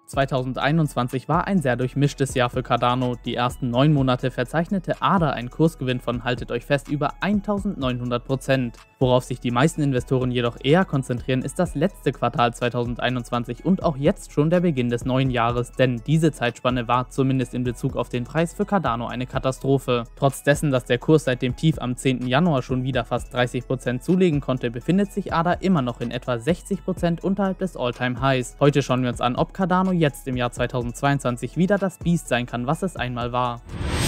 2021 war ein sehr durchmischtes Jahr für Cardano. Die ersten 9 Monate verzeichnete ADA einen Kursgewinn von, haltet euch fest, über 1900%. Worauf sich die meisten Investoren jedoch eher konzentrieren, ist das letzte Quartal 2021 und auch jetzt schon der Beginn des neuen Jahres, denn diese Zeitspanne war zumindest in Bezug auf den Preis für Cardano eine Katastrophe. Trotz dessen, dass der Kurs seit dem Tief am 10. Januar schon wieder fast 30% zulegen konnte, befindet sich ADA immer noch in etwa 60% unterhalb des All-Time-Highs. Heute schauen wir uns an, ob Cardano jetzt im Jahr 2022 wieder das Biest sein kann, was es einmal war.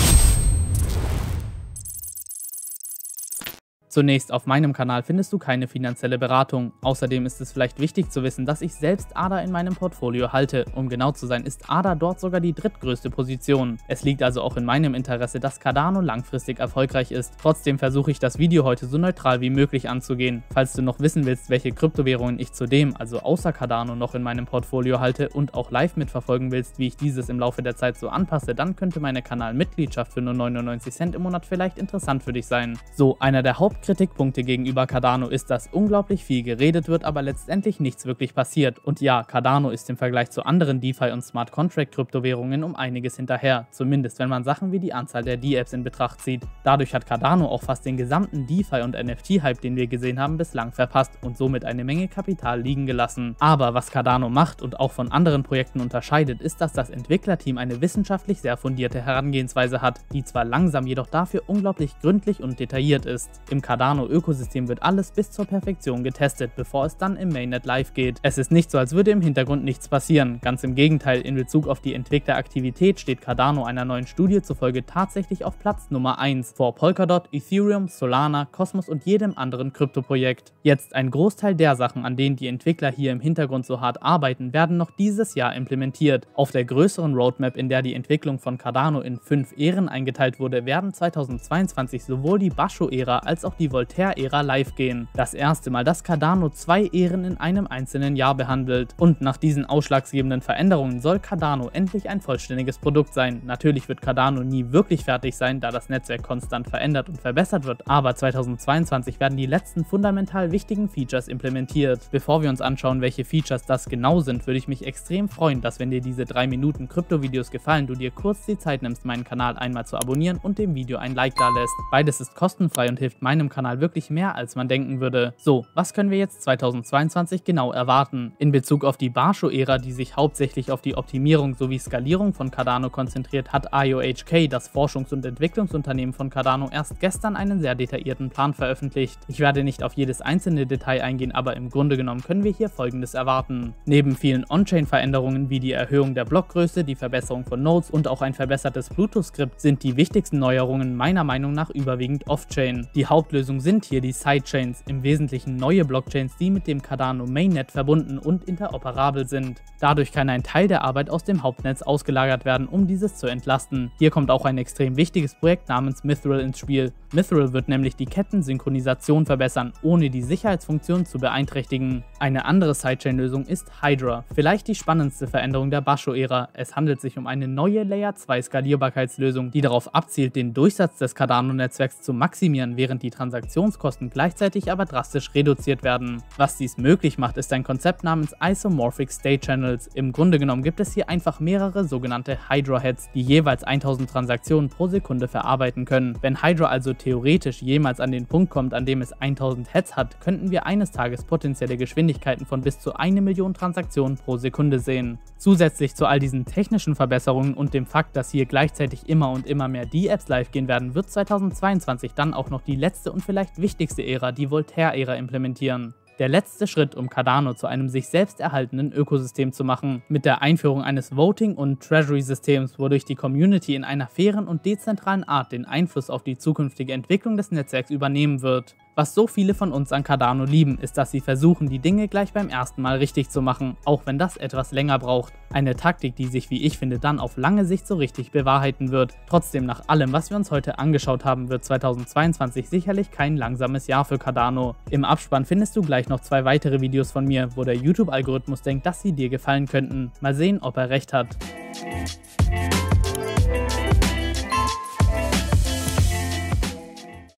Zunächst, auf meinem Kanal findest du keine finanzielle Beratung. Außerdem ist es vielleicht wichtig zu wissen, dass ich selbst ADA in meinem Portfolio halte. Um genau zu sein, ist ADA dort sogar die drittgrößte Position. Es liegt also auch in meinem Interesse, dass Cardano langfristig erfolgreich ist. Trotzdem versuche ich das Video heute so neutral wie möglich anzugehen. Falls du noch wissen willst, welche Kryptowährungen ich zudem, also außer Cardano, noch in meinem Portfolio halte und auch live mitverfolgen willst, wie ich dieses im Laufe der Zeit so anpasse, dann könnte meine Kanalmitgliedschaft für nur 99 Cent im Monat vielleicht interessant für dich sein. So, einer der Hauptkritikpunkte gegenüber Cardano ist, dass unglaublich viel geredet wird, aber letztendlich nichts wirklich passiert. Und ja, Cardano ist im Vergleich zu anderen DeFi- und Smart Contract-Kryptowährungen um einiges hinterher, zumindest wenn man Sachen wie die Anzahl der D-Apps in Betracht zieht. Dadurch hat Cardano auch fast den gesamten DeFi- und NFT-Hype, den wir gesehen haben, bislang verpasst und somit eine Menge Kapital liegen gelassen. Aber was Cardano macht und auch von anderen Projekten unterscheidet, ist, dass das Entwicklerteam eine wissenschaftlich sehr fundierte Herangehensweise hat, die zwar langsam, jedoch dafür unglaublich gründlich und detailliert ist. Im Cardano-Ökosystem wird alles bis zur Perfektion getestet, bevor es dann im Mainnet live geht. Es ist nicht so, als würde im Hintergrund nichts passieren. Ganz im Gegenteil, in Bezug auf die Entwickleraktivität steht Cardano einer neuen Studie zufolge tatsächlich auf Platz Nummer 1 vor Polkadot, Ethereum, Solana, Cosmos und jedem anderen Kryptoprojekt. Jetzt, ein Großteil der Sachen, an denen die Entwickler hier im Hintergrund so hart arbeiten, werden noch dieses Jahr implementiert. Auf der größeren Roadmap, in der die Entwicklung von Cardano in 5 Ähren eingeteilt wurde, werden 2022 sowohl die Basho-Ära als auch die Voltaire-Ära live gehen. Das erste Mal, dass Cardano 2 Ähren in einem einzelnen Jahr behandelt. Und nach diesen ausschlaggebenden Veränderungen soll Cardano endlich ein vollständiges Produkt sein. Natürlich wird Cardano nie wirklich fertig sein, da das Netzwerk konstant verändert und verbessert wird, aber 2022 werden die letzten fundamental wichtigen Features implementiert. Bevor wir uns anschauen, welche Features das genau sind, würde ich mich extrem freuen, dass, wenn dir diese 3 Minuten Krypto-Videos gefallen, du dir kurz die Zeit nimmst, meinen Kanal einmal zu abonnieren und dem Video ein Like da lässt. Beides ist kostenfrei und hilft meinem Kanal wirklich mehr, als man denken würde. So, was können wir jetzt 2022 genau erwarten? In Bezug auf die Basho-Ära, die sich hauptsächlich auf die Optimierung sowie Skalierung von Cardano konzentriert, hat IOHK, das Forschungs- und Entwicklungsunternehmen von Cardano, erst gestern einen sehr detaillierten Plan veröffentlicht. Ich werde nicht auf jedes einzelne Detail eingehen, aber im Grunde genommen können wir hier Folgendes erwarten. Neben vielen On-Chain-Veränderungen wie die Erhöhung der Blockgröße, die Verbesserung von Nodes und auch ein verbessertes Bluetooth-Skript sind die wichtigsten Neuerungen meiner Meinung nach überwiegend Off-Chain. Die Hauptlösung sind hier die Sidechains, im Wesentlichen neue Blockchains, die mit dem Cardano Mainnet verbunden und interoperabel sind. Dadurch kann ein Teil der Arbeit aus dem Hauptnetz ausgelagert werden, um dieses zu entlasten. Hier kommt auch ein extrem wichtiges Projekt namens Mithril ins Spiel. Mithril wird nämlich die Kettensynchronisation verbessern, ohne die Sicherheitsfunktion zu beeinträchtigen. Eine andere Sidechain-Lösung ist Hydra, vielleicht die spannendste Veränderung der Basho-Ära. Es handelt sich um eine neue Layer 2 Skalierbarkeitslösung, die darauf abzielt, den Durchsatz des Cardano-Netzwerks zu maximieren, während die Transaktionskosten gleichzeitig aber drastisch reduziert werden. Was dies möglich macht, ist ein Konzept namens Isomorphic State Channels. Im Grunde genommen gibt es hier einfach mehrere sogenannte Hydra-Heads, die jeweils 1000 Transaktionen pro Sekunde verarbeiten können. Wenn Hydra also theoretisch jemals an den Punkt kommt, an dem es 1000 Heads hat, könnten wir eines Tages potenzielle Geschwindigkeiten von bis zu 1 Million Transaktionen pro Sekunde sehen. Zusätzlich zu all diesen technischen Verbesserungen und dem Fakt, dass hier gleichzeitig immer und immer mehr D-Apps live gehen werden, wird 2022 dann auch noch die letzte und vielleicht wichtigste Ära, die Voltaire-Ära, implementieren. Der letzte Schritt, um Cardano zu einem sich selbst erhaltenen Ökosystem zu machen, mit der Einführung eines Voting- und Treasury-Systems, wodurch die Community in einer fairen und dezentralen Art den Einfluss auf die zukünftige Entwicklung des Netzwerks übernehmen wird. Was so viele von uns an Cardano lieben, ist, dass sie versuchen, die Dinge gleich beim ersten Mal richtig zu machen, auch wenn das etwas länger braucht. Eine Taktik, die sich, wie ich finde, dann auf lange Sicht so richtig bewahrheiten wird. Trotzdem, nach allem, was wir uns heute angeschaut haben, wird 2022 sicherlich kein langsames Jahr für Cardano. Im Abspann findest du gleich noch 2 weitere Videos von mir, wo der YouTube-Algorithmus denkt, dass sie dir gefallen könnten. Mal sehen, ob er recht hat.